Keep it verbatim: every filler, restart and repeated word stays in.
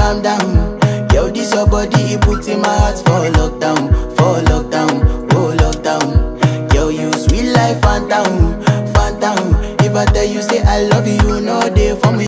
calm down. Yo, this your body, it puts in my heart for lockdown, for lockdown, oh lockdown. Yo, you sweet life, phantom, phantom. If I tell you say I love you, you know they for me.